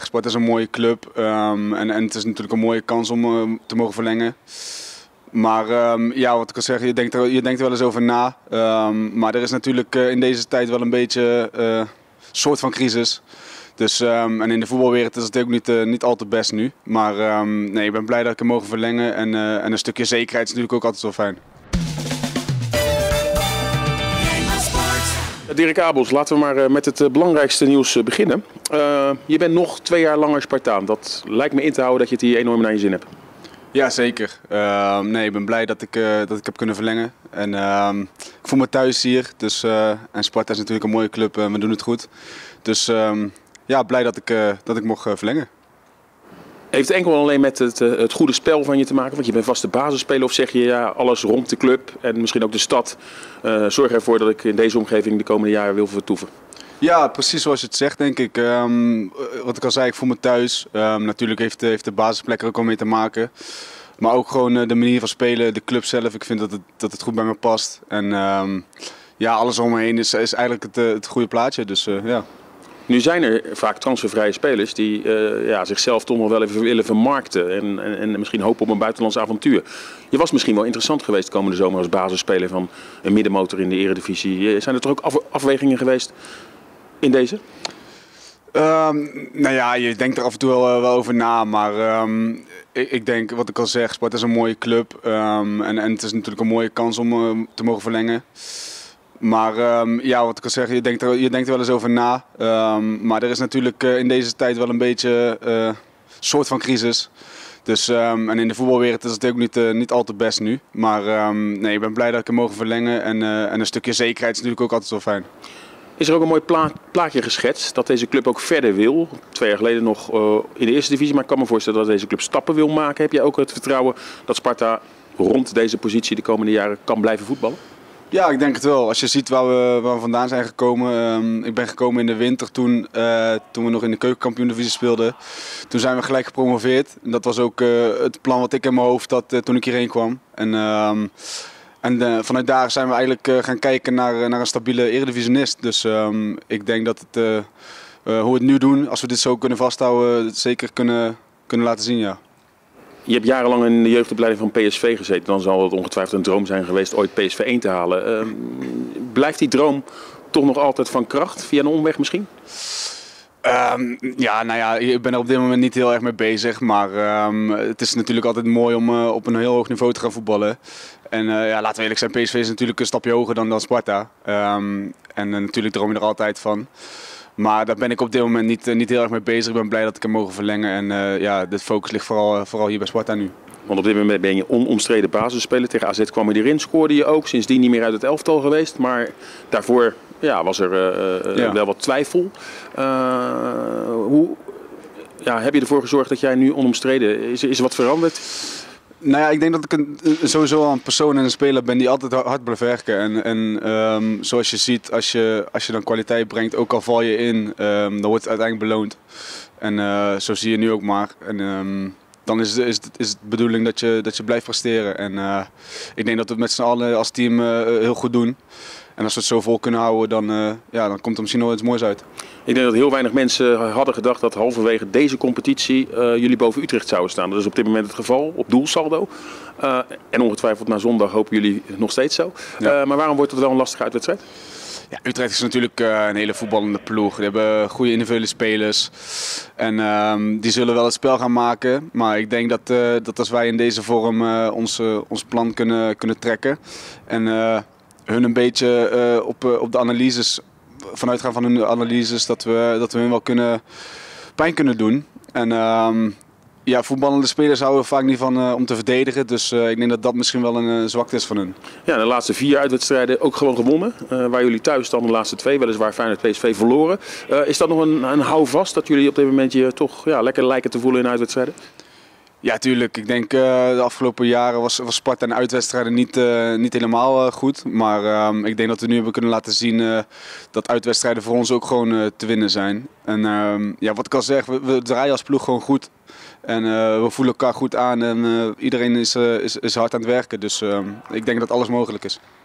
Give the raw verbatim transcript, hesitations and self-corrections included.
Sparta is een mooie club um, en, en het is natuurlijk een mooie kans om uh, te mogen verlengen. Maar um, ja, wat ik al zeg, je denkt er, je denkt er wel eens over na. Um, maar er is natuurlijk uh, in deze tijd wel een beetje een uh, soort van crisis. Dus, um, en in de voetbalwereld is het ook niet, uh, niet al te best nu. Maar um, nee, ik ben blij dat ik hem mogen verlengen. En, uh, en een stukje zekerheid is natuurlijk ook altijd wel fijn. Dirk Abels, laten we maar met het belangrijkste nieuws beginnen. Uh, je bent nog twee jaar langer Spartaan. Dat lijkt me in te houden dat je het hier enorm naar je zin hebt. Ja, zeker. Uh, nee, ik ben blij dat ik, uh, dat ik heb kunnen verlengen. En, uh, ik voel me thuis hier. Dus, uh, en Sparta is natuurlijk een mooie club en we doen het goed. Dus uh, ja, blij dat ik, uh, dat ik mocht uh, verlengen. Heeft het enkel alleen met het, uh, het goede spel van je te maken? Want je bent vast de basisspeler, of zeg je ja, alles rond de club en misschien ook de stad. Uh, zorg ervoor dat ik in deze omgeving de komende jaren wil vertoeven. Ja, precies zoals je het zegt, denk ik. Um, wat ik al zei, ik voel me thuis. Um, natuurlijk heeft, heeft de basisplek er ook al mee te maken. Maar ook gewoon uh, de manier van spelen, de club zelf. Ik vind dat het, dat het goed bij me past. En um, ja, alles om me heen is, is eigenlijk het, het goede plaatje. Dus, uh, ja. Nu zijn er vaak transfervrije spelers die uh, ja, zichzelf toch nog wel even willen vermarkten. En, en, en misschien hopen op een buitenlands avontuur. Je was misschien wel interessant geweest komende zomer als basisspeler van een middenmotor in de Eredivisie. Zijn er toch ook af, afwegingen geweest in deze? Um, nou ja, je denkt er af en toe wel, uh, wel over na, maar um, ik, ik denk, wat ik al zeg, Sparta is een mooie club um, en, en het is natuurlijk een mooie kans om uh, te mogen verlengen. Maar um, ja, wat ik al zeg, je denkt er, je denkt er wel eens over na. Um, maar er is natuurlijk uh, in deze tijd wel een beetje een uh, soort van crisis. Dus, um, en in de voetbalwereld is het ook niet, uh, niet al te best nu. Maar um, nee, ik ben blij dat ik hem mogen verlengen en, uh, en een stukje zekerheid is natuurlijk ook altijd wel fijn. Is er ook een mooi pla plaatje geschetst dat deze club ook verder wil? Twee jaar geleden nog uh, in de eerste divisie, maar ik kan me voorstellen dat deze club stappen wil maken. Heb je ook het vertrouwen dat Sparta rond deze positie de komende jaren kan blijven voetballen? Ja, ik denk het wel. Als je ziet waar we, waar we vandaan zijn gekomen. Um, ik ben gekomen in de winter toen, uh, toen we nog in de keukenkampioen-divisie speelden. Toen zijn we gelijk gepromoveerd. En dat was ook uh, het plan wat ik in mijn hoofd had uh, toen ik hierheen kwam. En, um, en uh, vanuit daar zijn we eigenlijk uh, gaan kijken naar, naar een stabiele eredivisionist. Dus um, ik denk dat het, uh, uh, hoe we het nu doen, als we dit zo kunnen vasthouden, het zeker kunnen, kunnen laten zien. Ja. Je hebt jarenlang in de jeugdopleiding van P S V gezeten. Dan zal het ongetwijfeld een droom zijn geweest ooit P S V één te halen. Uh, blijft die droom toch nog altijd van kracht? Via een omweg misschien? Um, ja, nou ja, ik ben er op dit moment niet heel erg mee bezig. Maar um, het is natuurlijk altijd mooi om uh, op een heel hoog niveau te gaan voetballen. En uh, ja, laten we eerlijk zijn, P S V is natuurlijk een stapje hoger dan, dan Sparta. Um, en uh, natuurlijk droom je er altijd van. Maar daar ben ik op dit moment niet, uh, niet heel erg mee bezig. Ik ben blij dat ik hem mogen verlengen. En uh, ja, de focus ligt vooral, uh, vooral hier bij Sparta nu. Want op dit moment ben je onomstreden basisspeler. Tegen A Z kwam je erin, scoorde je ook. Sindsdien niet meer uit het elftal geweest. Maar daarvoor ja, was er uh, ja. wel wat twijfel. Uh, hoe ja, heb je ervoor gezorgd dat jij nu onomstreden is? Is er wat veranderd? Nou ja, ik denk dat ik een, sowieso een persoon en een speler ben die altijd hard blijft werken. En, en um, zoals je ziet, als je, als je dan kwaliteit brengt, ook al val je in, um, dan wordt het uiteindelijk beloond. En uh, zo zie je nu ook maar. En, um, dan is, is, is het de bedoeling dat je, dat je blijft presteren. En uh, ik denk dat we het met z'n allen als team uh, heel goed doen. En als we het zo vol kunnen houden, dan, uh, ja, dan komt er misschien nog iets moois uit. Ik denk dat heel weinig mensen hadden gedacht dat halverwege deze competitie uh, jullie boven Utrecht zouden staan. Dat is op dit moment het geval, op doelsaldo. Uh, en ongetwijfeld na zondag hopen jullie nog steeds zo. Ja. Uh, maar waarom wordt het wel een lastige uitwedstrijd? Ja, Utrecht is natuurlijk uh, een hele voetballende ploeg. Die hebben goede individuele spelers. En uh, die zullen wel het spel gaan maken. Maar ik denk dat, uh, dat als wij in deze vorm uh, ons, uh, ons plan kunnen, kunnen trekken. En uh, hun een beetje uh, op, uh, op de analyses, vanuit gaan van hun analyses, dat we, dat we hun wel kunnen, pijn kunnen doen. En uh, ja, voetballende spelers houden vaak niet van uh, om te verdedigen. Dus uh, ik denk dat dat misschien wel een uh, zwakte is van hun. Ja, de laatste vier uitwedstrijden ook gewoon gewonnen. Uh, waar jullie thuis dan de laatste twee, weliswaar Feyenoord P S V verloren. Uh, is dat nog een, een houvast dat jullie op dit moment je toch ja, lekker lijken te voelen in uitwedstrijden? Ja, tuurlijk. Ik denk uh, de afgelopen jaren was, was Sparta in uitwedstrijden niet, uh, niet helemaal uh, goed. Maar uh, ik denk dat we nu hebben kunnen laten zien uh, dat uitwedstrijden voor ons ook gewoon uh, te winnen zijn. En uh, ja, wat ik al zeg, we, we draaien als ploeg gewoon goed. En uh, we voelen elkaar goed aan en uh, iedereen is, uh, is, is hard aan het werken. Dus uh, ik denk dat alles mogelijk is.